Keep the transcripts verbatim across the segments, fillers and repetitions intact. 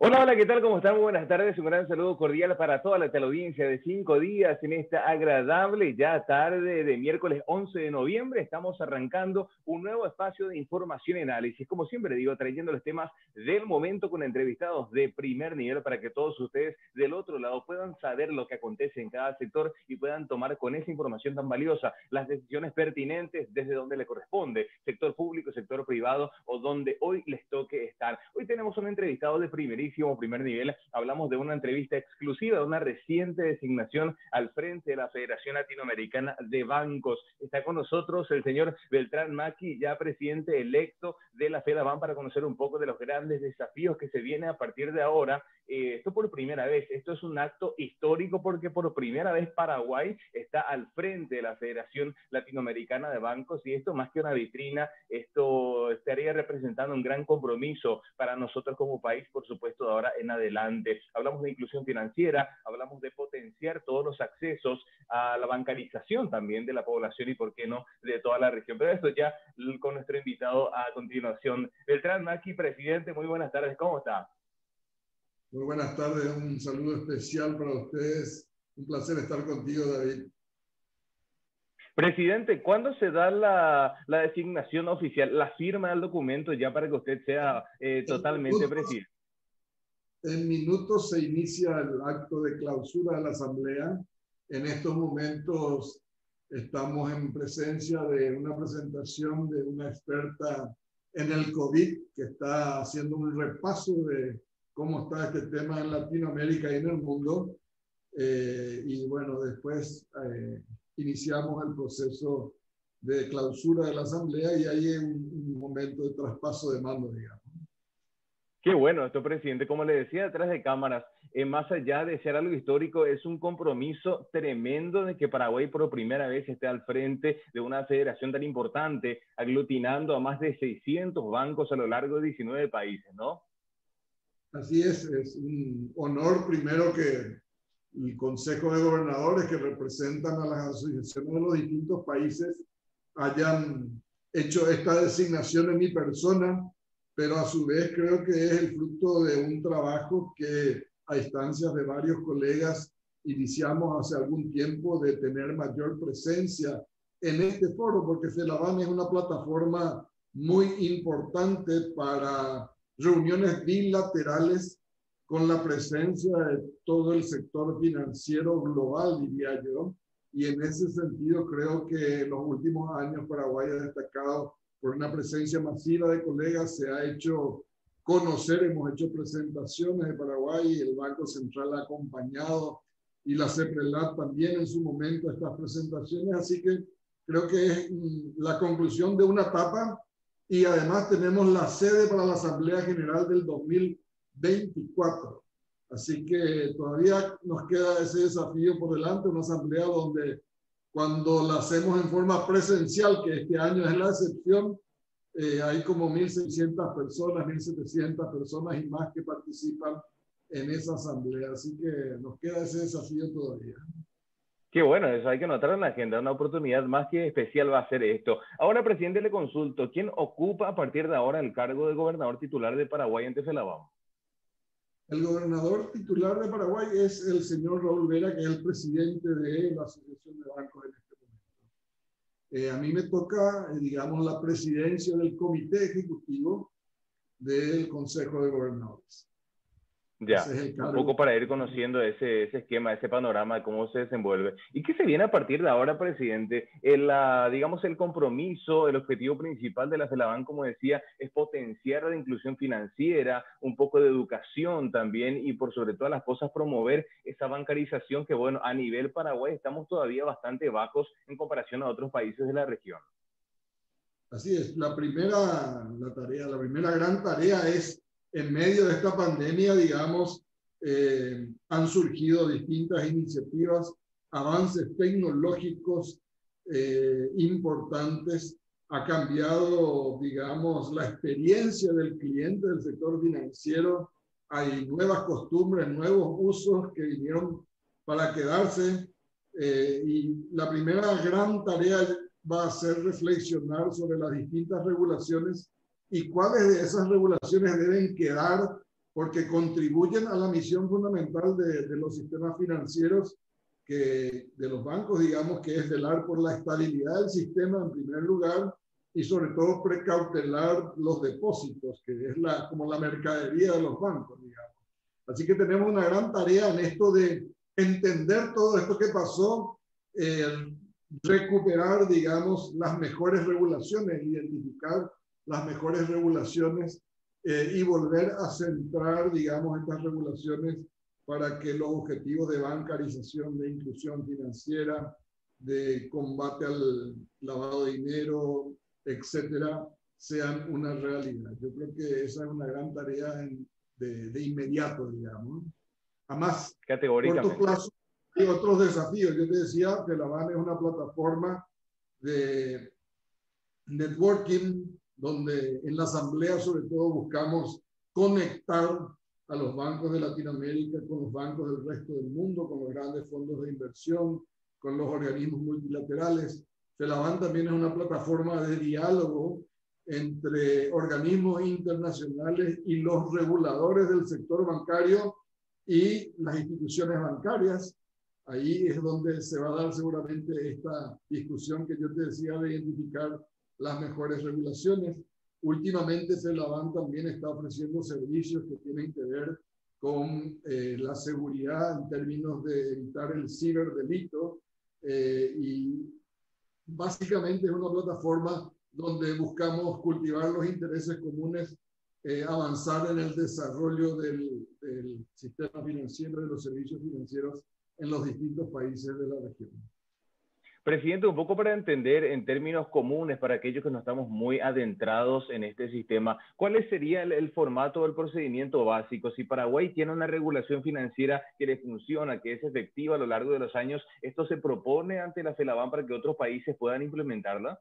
Hola, hola, ¿qué tal? ¿Cómo están? Muy buenas tardes. Un gran saludo cordial para toda la teleaudiencia de cinco días en esta agradable ya tarde de miércoles once de noviembre. Estamos arrancando un nuevo espacio de información y análisis. Como siempre digo, trayendo los temas del momento con entrevistados de primer nivel para que todos ustedes del otro lado puedan saber lo que acontece en cada sector y puedan tomar con esa información tan valiosa las decisiones pertinentes desde donde le corresponde, sector público, sector privado o donde hoy les toque estar. Hoy tenemos un entrevistado de primerísimo primer nivel. Hablamos de una entrevista exclusiva, de una reciente designación al frente de la Federación Latinoamericana de Bancos. Está con nosotros el señor Beltrán Maki, ya presidente electo de la FEDABAN, para conocer un poco de los grandes desafíos que se vienen a partir de ahora. Eh, esto por primera vez, esto es un acto histórico porque por primera vez Paraguay está al frente de la Federación Latinoamericana de Bancos, y esto más que una vitrina, esto estaría representando un gran compromiso para nosotros como país, por supuesto, de ahora en adelante. Hablamos de inclusión financiera, hablamos de potenciar todos los accesos a la bancarización también de la población y, por qué no, de toda la región. Pero esto ya con nuestro invitado a continuación. Beltrán Maki, presidente, muy buenas tardes, ¿cómo está? Muy buenas tardes, un saludo especial para ustedes. Un placer estar contigo, David. Presidente, ¿cuándo se da la, la designación oficial, la firma del documento ya para que usted sea eh, totalmente presidente? En minutos se inicia el acto de clausura de la Asamblea. En estos momentos estamos en presencia de una presentación de una experta en el COVID que está haciendo un repaso de cómo está este tema en Latinoamérica y en el mundo. Eh, y bueno, después eh, iniciamos el proceso de clausura de la Asamblea y ahí hay un, un momento de traspaso de mando, digamos. Qué bueno esto, presidente. Como le decía detrás de cámaras, eh, más allá de ser algo histórico, es un compromiso tremendo de que Paraguay por primera vez esté al frente de una federación tan importante, aglutinando a más de seiscientos bancos a lo largo de diecinueve países, ¿no? Así es, es un honor primero que el Consejo de Gobernadores, que representan a las asociaciones de los distintos países, hayan hecho esta designación en mi persona, pero a su vez creo que es el fruto de un trabajo que a instancias de varios colegas iniciamos hace algún tiempo, de tener mayor presencia en este foro, porque FEDABAN es una plataforma muy importante para reuniones bilaterales con la presencia de todo el sector financiero global, diría yo. Y en ese sentido creo que en los últimos años Paraguay ha destacado por una presencia masiva de colegas, se ha hecho conocer, hemos hecho presentaciones de Paraguay, el Banco Central ha acompañado y la CEPRELAT también en su momento estas presentaciones, así que creo que es la conclusión de una etapa. Y además tenemos la sede para la Asamblea General del dos mil veinticuatro. Así que todavía nos queda ese desafío por delante, una asamblea donde cuando la hacemos en forma presencial, que este año es la excepción, eh, hay como mil seiscientas personas, mil setecientas personas y más que participan en esa asamblea. Así que nos queda ese desafío todavía. Qué bueno, eso hay que notar en la agenda, una oportunidad más que especial va a ser esto. Ahora, presidente, le consulto, ¿quién ocupa a partir de ahora el cargo de gobernador titular de Paraguay ante FEDABAN? El gobernador titular de Paraguay es el señor Raúl Vera, que es el presidente de la Asociación de Bancos en este momento. Eh, a mí me toca, eh, digamos, la presidencia del comité ejecutivo del Consejo de Gobernadores. Ya, un poco para ir conociendo ese, ese esquema, ese panorama de cómo se desenvuelve. ¿Y qué se viene a partir de ahora, presidente? El, uh, digamos, el compromiso, el objetivo principal de la FEDABAN, como decía, es potenciar la inclusión financiera, un poco de educación también y, por sobre todas las cosas, promover esa bancarización que, bueno, a nivel Paraguay estamos todavía bastante bajos en comparación a otros países de la región. Así es, la primera, la tarea, la primera gran tarea es, en medio de esta pandemia, digamos, eh, han surgido distintas iniciativas, avances tecnológicos eh, importantes, ha cambiado, digamos, la experiencia del cliente del sector financiero, hay nuevas costumbres, nuevos usos que vinieron para quedarse, eh, y la primera gran tarea va a ser reflexionar sobre las distintas regulaciones y cuáles de esas regulaciones deben quedar porque contribuyen a la misión fundamental de, de los sistemas financieros, que, de los bancos, digamos, que es velar por la estabilidad del sistema en primer lugar y sobre todo precautelar los depósitos, que es la, como la mercadería de los bancos, digamos. Así que tenemos una gran tarea en esto de entender todo esto que pasó, eh, recuperar, digamos, las mejores regulaciones, identificar las mejores regulaciones eh, y volver a centrar, digamos, estas regulaciones para que los objetivos de bancarización, de inclusión financiera, de combate al lavado de dinero, etcétera, sean una realidad. Yo creo que esa es una gran tarea en, de, de inmediato, digamos. Además, corto plazo, hay otros desafíos. Yo te decía que la BAN es una plataforma de networking, donde en la asamblea sobre todo buscamos conectar a los bancos de Latinoamérica con los bancos del resto del mundo, con los grandes fondos de inversión, con los organismos multilaterales. FELABAN también es una plataforma de diálogo entre organismos internacionales y los reguladores del sector bancario y las instituciones bancarias. Ahí es donde se va a dar seguramente esta discusión que yo te decía de identificar las mejores regulaciones. Últimamente FELABAN también está ofreciendo servicios que tienen que ver con eh, la seguridad en términos de evitar el ciberdelito eh, y básicamente es una plataforma donde buscamos cultivar los intereses comunes, eh, avanzar en el desarrollo del, del sistema financiero, de los servicios financieros en los distintos países de la región. Presidente, un poco para entender en términos comunes, para aquellos que no estamos muy adentrados en este sistema, ¿cuál sería el, el formato del procedimiento básico? Si Paraguay tiene una regulación financiera que le funciona, que es efectiva a lo largo de los años, ¿esto se propone ante la FELABAN para que otros países puedan implementarla?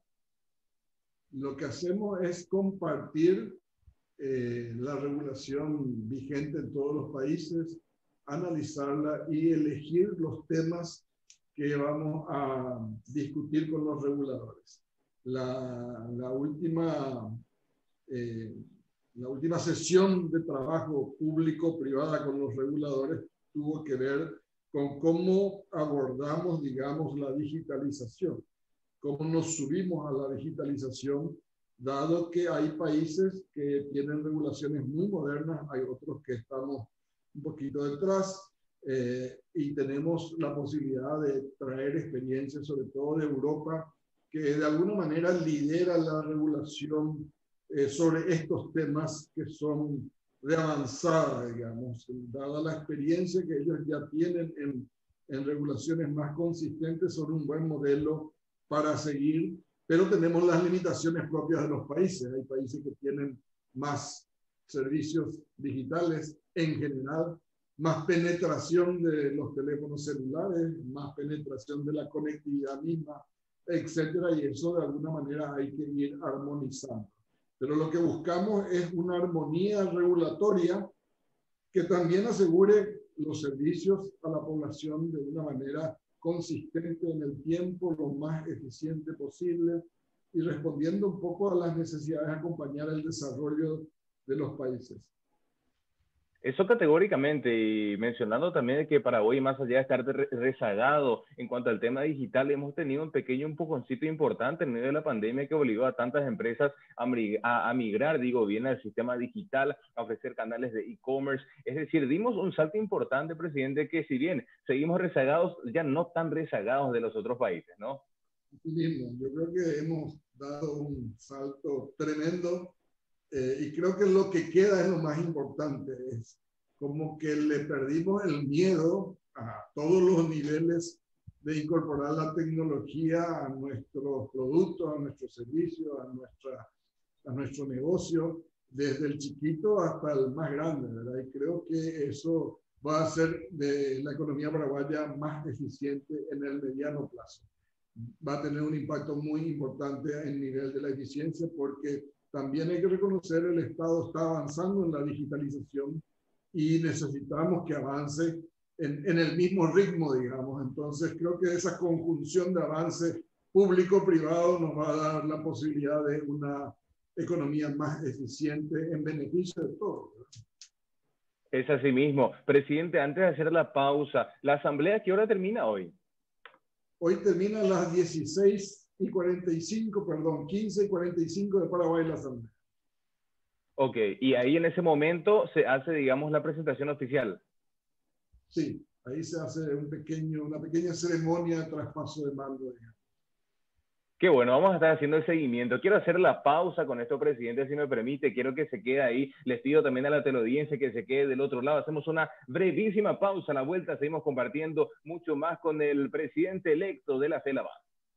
Lo que hacemos es compartir eh, la regulación vigente en todos los países, analizarla y elegir los temas que vamos a discutir con los reguladores. La, la, última, eh, la última sesión de trabajo público-privada con los reguladores tuvo que ver con cómo abordamos, digamos, la digitalización, cómo nos subimos a la digitalización, dado que hay países que tienen regulaciones muy modernas, hay otros que estamos un poquito detrás, Eh, y tenemos la posibilidad de traer experiencias, sobre todo de Europa, que de alguna manera lidera la regulación eh, sobre estos temas que son de avanzada, digamos, dada la experiencia que ellos ya tienen en, en regulaciones más consistentes, son un buen modelo para seguir, pero tenemos las limitaciones propias de los países. Hay países que tienen más servicios digitales en general, más penetración de los teléfonos celulares, más penetración de la conectividad misma, etcétera, y eso de alguna manera hay que ir armonizando. Pero lo que buscamos es una armonía regulatoria que también asegure los servicios a la población de una manera consistente en el tiempo, lo más eficiente posible, y respondiendo un poco a las necesidades de acompañar el desarrollo de los países. Eso categóricamente, y mencionando también que Paraguay, más allá de estar rezagado en cuanto al tema digital, hemos tenido un pequeño empujoncito importante en medio de la pandemia que obligó a tantas empresas a, a, a migrar, digo bien, al sistema digital, a ofrecer canales de e-commerce. Es decir, dimos un salto importante, presidente, que si bien seguimos rezagados, ya no tan rezagados de los otros países, ¿no? Yo creo que hemos dado un salto tremendo. Eh, y creo que lo que queda es lo más importante, es como que le perdimos el miedo a todos los niveles de incorporar la tecnología a nuestros productos, a nuestros servicios, a, nuestra, a nuestro negocio, desde el chiquito hasta el más grande, ¿verdad? Y creo que eso va a hacer de la economía paraguaya más eficiente en el mediano plazo. Va a tener un impacto muy importante en el nivel de la eficiencia porque también hay que reconocer el Estado está avanzando en la digitalización y necesitamos que avance en, en el mismo ritmo, digamos. Entonces creo que esa conjunción de avance público-privado nos va a dar la posibilidad de una economía más eficiente en beneficio de todos, ¿verdad? Es así mismo. Presidente, antes de hacer la pausa, ¿la asamblea qué hora termina hoy? Hoy termina a las dieciséis y cuarenta y cinco, perdón, quince y cuarenta y cinco de Paraguay la asamblea. Ok, y ahí en ese momento se hace, digamos, la presentación oficial. Sí, ahí se hace un pequeño, una pequeña ceremonia de traspaso de mando. Digamos. Qué bueno, vamos a estar haciendo el seguimiento. Quiero hacer la pausa con esto, presidente, si me permite. Quiero que se quede ahí. Les pido también a la teleaudiencia que se quede del otro lado. Hacemos una brevísima pausa. A la vuelta seguimos compartiendo mucho más con el presidente electo de la FELABAN.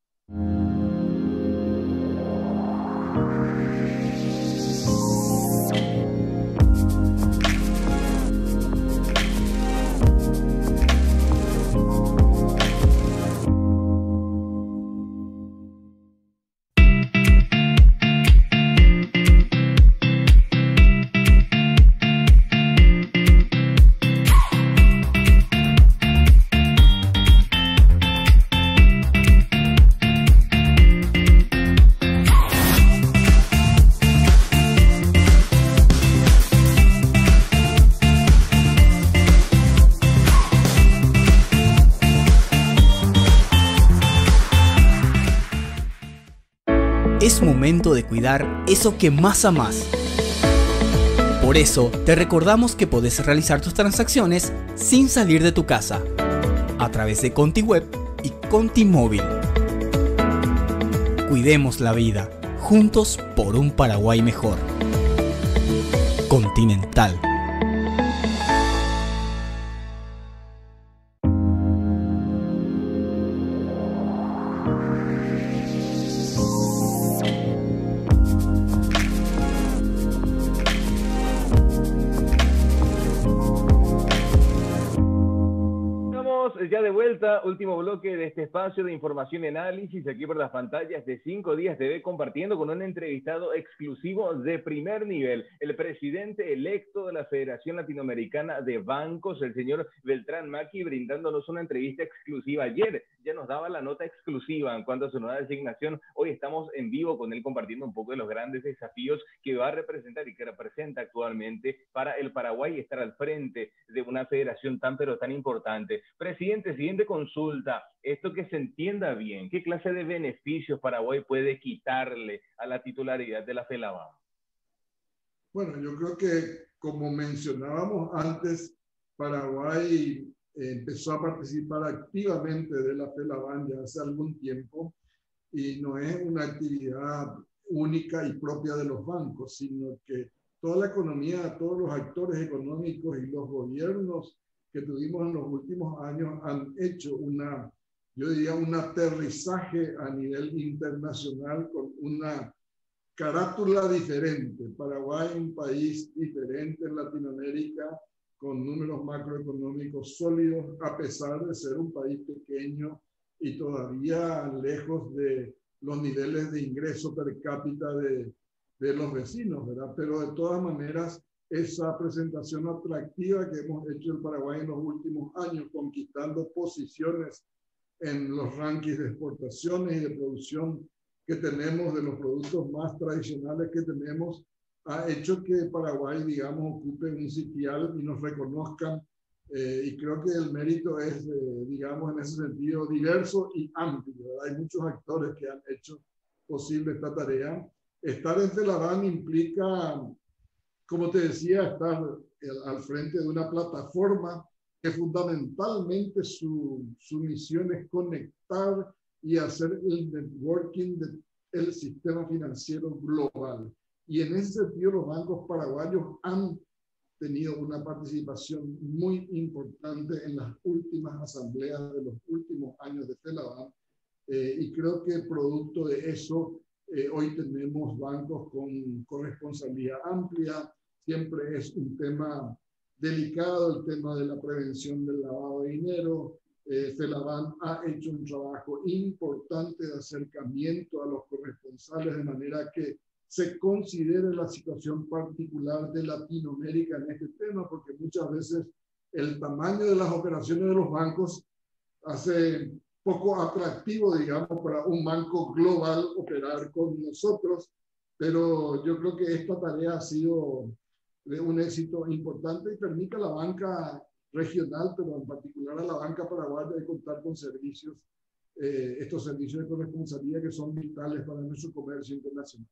Es momento de cuidar eso que más amás. Por eso, te recordamos que podés realizar tus transacciones sin salir de tu casa, a través de ContiWeb y ContiMóvil. Cuidemos la vida, juntos por un Paraguay mejor. Continental. Ya de vuelta, último bloque de este espacio de información y análisis aquí por las pantallas de Cinco Días T V, compartiendo con un entrevistado exclusivo de primer nivel, el presidente electo de la Federación Latinoamericana de Bancos, el señor Beltrán Maki, brindándonos una entrevista exclusiva. Ayer ya nos daba la nota exclusiva en cuanto a su nueva designación. Hoy estamos en vivo con él compartiendo un poco de los grandes desafíos que va a representar y que representa actualmente para el Paraguay estar al frente de una federación tan pero tan importante. Presidente, siguiente consulta, esto que se entienda bien, ¿qué clase de beneficios Paraguay puede quitarle a la titularidad de la FELABAN? Bueno, yo creo que, como mencionábamos antes, Paraguay empezó a participar activamente de la FELABAN ya hace algún tiempo y no es una actividad única y propia de los bancos, sino que toda la economía, todos los actores económicos y los gobiernos que tuvimos en los últimos años han hecho una, yo diría, un aterrizaje a nivel internacional con una carátula diferente. Paraguay es un país diferente en Latinoamérica, con números macroeconómicos sólidos, a pesar de ser un país pequeño y todavía lejos de los niveles de ingreso per cápita de, de los vecinos, ¿verdad? Pero de todas maneras, esa presentación atractiva que hemos hecho en Paraguay en los últimos años, conquistando posiciones en los rankings de exportaciones y de producción que tenemos, de los productos más tradicionales que tenemos, ha hecho que Paraguay, digamos, ocupe un sitial y nos reconozcan. Eh, y creo que el mérito es, eh, digamos, en ese sentido diverso y amplio, ¿verdad? Hay muchos actores que han hecho posible esta tarea. Estar en FELABAN implica, como te decía, estar al frente de una plataforma que fundamentalmente su, su misión es conectar y hacer el networking del sistema financiero global. Y en ese sentido los bancos paraguayos han tenido una participación muy importante en las últimas asambleas de los últimos años de FELABAN. Eh, y creo que producto de eso, eh, hoy tenemos bancos con corresponsabilidad amplia. Siempre es un tema delicado el tema de la prevención del lavado de dinero. Eh, FELABAN ha hecho un trabajo importante de acercamiento a los corresponsales de manera que se considere la situación particular de Latinoamérica en este tema, porque muchas veces el tamaño de las operaciones de los bancos hace poco atractivo, digamos, para un banco global operar con nosotros, pero yo creo que esta tarea ha sido un éxito importante y permite a la banca regional, pero en particular a la banca paraguaya, de contar con servicios, eh, estos servicios de corresponsabilidad que son vitales para nuestro comercio internacional.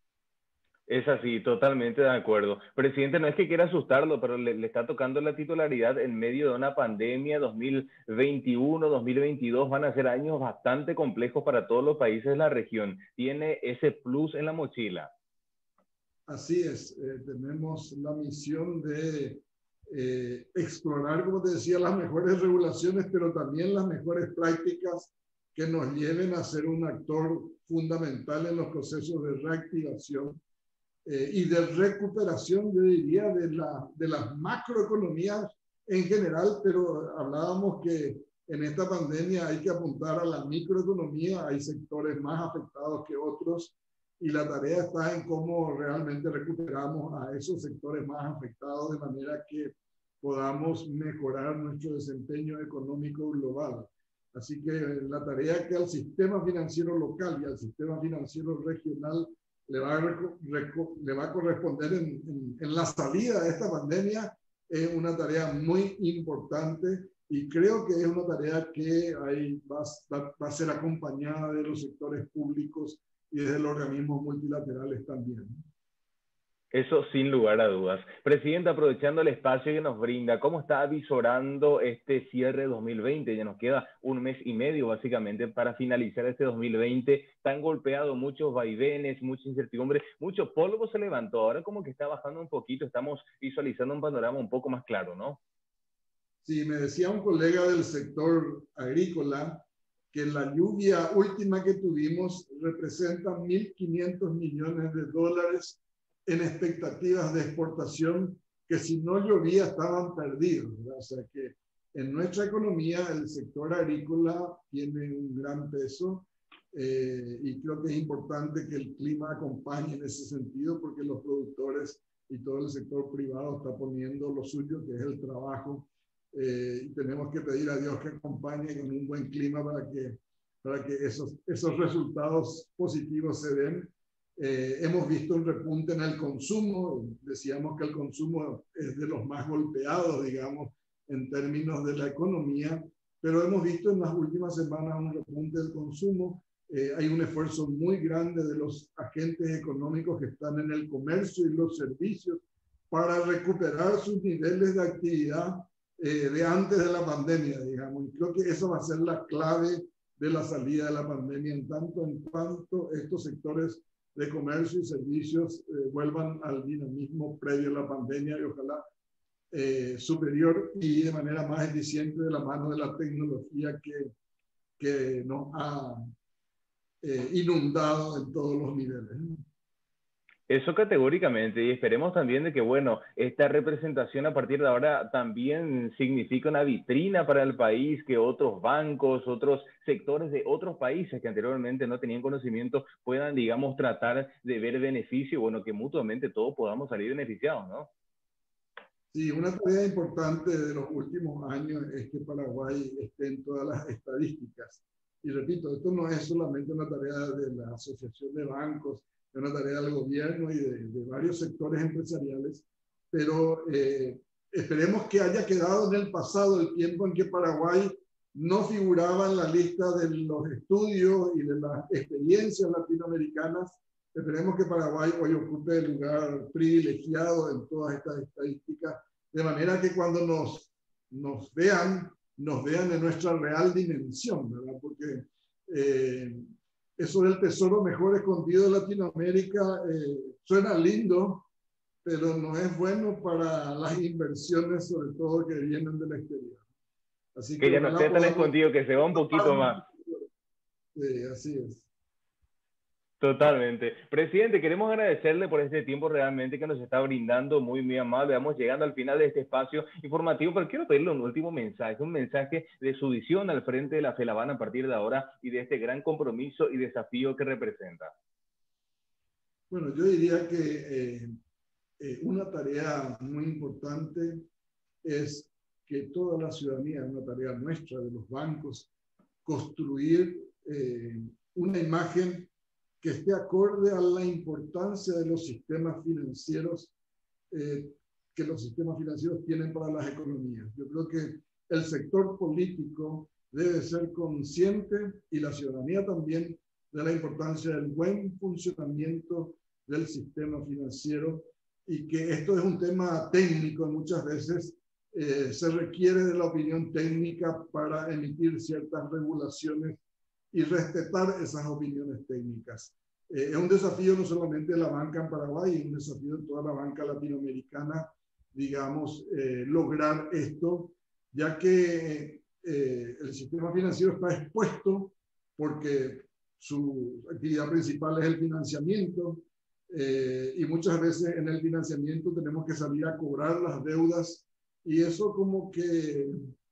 Es así, totalmente de acuerdo. Presidente, no es que quiera asustarlo, pero le, le está tocando la titularidad en medio de una pandemia. dos mil veintiuno, dos mil veintidós van a ser años bastante complejos para todos los países de la región. ¿Tiene ese plus en la mochila? Así es, eh, tenemos la misión de eh, explorar, como te decía, las mejores regulaciones, pero también las mejores prácticas que nos lleven a ser un actor fundamental en los procesos de reactivación Eh, y de recuperación, yo diría, de, la, de las macroeconomías en general, pero hablábamos que en esta pandemia hay que apuntar a la microeconomía, hay sectores más afectados que otros, y la tarea está en cómo realmente recuperamos a esos sectores más afectados de manera que podamos mejorar nuestro desempeño económico global. Así que la tarea que al sistema financiero local y al sistema financiero regional le va a, le va a corresponder en, en, en la salida de esta pandemia es una tarea muy importante, y creo que es una tarea que ahí va, va, va a ser acompañada de los sectores públicos y de los organismos multilaterales también. Eso sin lugar a dudas. Presidente, aprovechando el espacio que nos brinda, ¿cómo está avisorando este cierre dos mil veinte? Ya nos queda un mes y medio básicamente para finalizar este dos mil veinte. Tan golpeado, muchos vaivenes, mucha incertidumbre, mucho polvo se levantó. Ahora como que está bajando un poquito, estamos visualizando un panorama un poco más claro, ¿no? Sí, me decía un colega del sector agrícola que la lluvia última que tuvimos representa mil quinientos millones de dólares en expectativas de exportación que si no llovía estaban perdidos, ¿verdad? O sea que en nuestra economía el sector agrícola tiene un gran peso, eh, y creo que es importante que el clima acompañe en ese sentido, porque los productores y todo el sector privado está poniendo lo suyo, que es el trabajo, eh, y tenemos que pedir a Dios que acompañe con un buen clima para que, para que esos, esos resultados positivos se den. Eh, hemos visto un repunte en el consumo. Decíamos que el consumo es de los más golpeados, digamos, en términos de la economía, pero hemos visto en las últimas semanas un repunte del consumo. Eh, hay un esfuerzo muy grande de los agentes económicos que están en el comercio y los servicios para recuperar sus niveles de actividad eh, de antes de la pandemia, digamos. Y creo que eso va a ser la clave de la salida de la pandemia, en tanto en cuanto estos sectores de comercio y servicios eh, vuelvan al dinamismo previo a la pandemia, y ojalá eh, superior y de manera más eficiente, de la mano de la tecnología que, que nos ha eh, inundado en todos los niveles. Eso categóricamente, y esperemos también de que, bueno, esta representación a partir de ahora también significa una vitrina para el país, que otros bancos, otros sectores de otros países que anteriormente no tenían conocimiento puedan, digamos, tratar de ver beneficio, bueno, que mutuamente todos podamos salir beneficiados, ¿no? Sí, una tarea importante de los últimos años es que Paraguay esté en todas las estadísticas. Y repito, esto no es solamente una tarea de la Asociación de Bancos, es una tarea del gobierno y de, de varios sectores empresariales, pero eh, esperemos que haya quedado en el pasado el tiempo en que Paraguay no figuraba en la lista de los estudios y de las experiencias latinoamericanas. Esperemos que Paraguay hoy ocupe el lugar privilegiado en todas estas estadísticas, de manera que cuando nos, nos vean, nos vean en nuestra real dimensión, ¿verdad? Porque eh, eso del tesoro mejor escondido de Latinoamérica eh, suena lindo, pero no es bueno para las inversiones, sobre todo que vienen del exterior. Así que, que ya no esté tan escondido, que se va un poquito más. Sí, así es. Totalmente. Presidente, queremos agradecerle por este tiempo realmente que nos está brindando, muy, muy amable. Vamos llegando al final de este espacio informativo, pero quiero pedirle un último mensaje, un mensaje de su visión al frente de la FELABAN a partir de ahora y de este gran compromiso y desafío que representa. Bueno, yo diría que eh, eh, una tarea muy importante es que toda la ciudadanía, es una tarea nuestra de los bancos, construir eh, una imagen que esté acorde a la importancia de los sistemas financieros, eh, que los sistemas financieros tienen para las economías. Yo creo que el sector político debe ser consciente, y la ciudadanía también, de la importancia del buen funcionamiento del sistema financiero, y que esto es un tema técnico. Muchas veces eh, se requiere de la opinión técnica para emitir ciertas regulaciones y respetar esas opiniones técnicas. Eh, es un desafío no solamente de la banca en Paraguay, es un desafío de toda la banca latinoamericana, digamos, eh, lograr esto, ya que eh, el sistema financiero está expuesto porque su actividad principal es el financiamiento, eh, y muchas veces en el financiamiento tenemos que salir a cobrar las deudas, y eso como que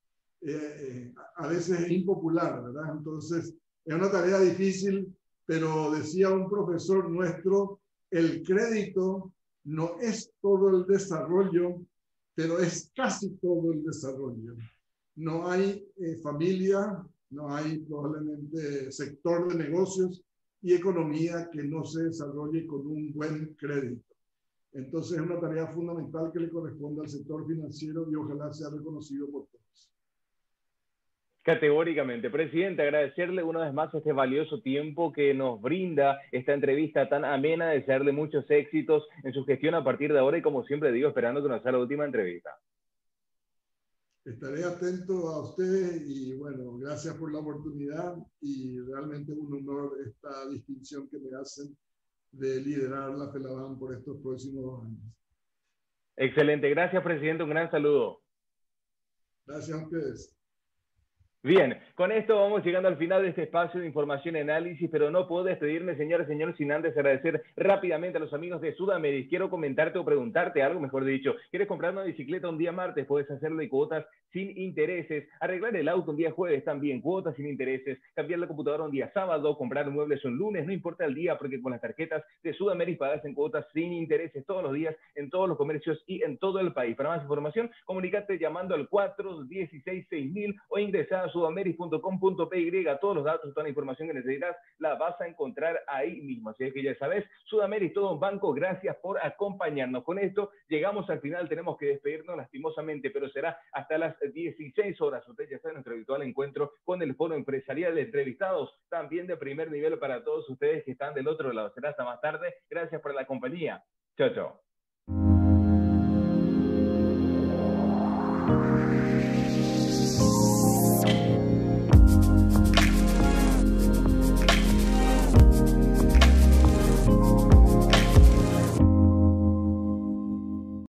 eh, a veces es impopular, ¿verdad? Entonces es una tarea difícil, pero decía un profesor nuestro, el crédito no es todo el desarrollo, pero es casi todo el desarrollo. No hay eh, familia, no hay probablemente sector de negocios y economía que no se desarrolle con un buen crédito. Entonces es una tarea fundamental que le corresponde al sector financiero, y ojalá sea reconocido por todos. Categóricamente. Presidente, agradecerle una vez más este valioso tiempo que nos brinda esta entrevista tan amena, desearle muchos éxitos en su gestión a partir de ahora, y como siempre digo, esperando que nos sea la última entrevista. Estaré atento a ustedes y bueno, gracias por la oportunidad, y realmente un honor esta distinción que me hacen de liderar la FELABAN por estos próximos dos años. Excelente. Gracias, presidente. Un gran saludo. Gracias a ustedes. Bien, con esto vamos llegando al final de este espacio de información y análisis, pero no puedo despedirme, señores y señores, sin antes agradecer rápidamente a los amigos de Sudamérica. Quiero comentarte o preguntarte algo, mejor dicho. ¿Quieres comprar una bicicleta un día martes? Puedes hacerlo de cuotas sin intereses. Arreglar el auto un día jueves también, cuotas sin intereses. Cambiar la computadora un día sábado, comprar muebles un lunes, no importa el día, porque con las tarjetas de Sudamérica pagas en cuotas sin intereses todos los días, en todos los comercios y en todo el país. Para más información, comunícate llamando al cuatro uno seis, seis mil o ingresar a sudameric punto com punto p y. Todos los datos, toda la información que necesitas la vas a encontrar ahí mismo. Así es que ya sabes, Sudamérica, todo un banco. Gracias por acompañarnos. Con esto llegamos al final. Tenemos que despedirnos lastimosamente, pero será hasta las dieciséis horas. Usted ya sabe, nuestro habitual encuentro con el foro empresarial de entrevistados, también de primer nivel para todos ustedes que están del otro lado. Será hasta más tarde. Gracias por la compañía. Chao, chao.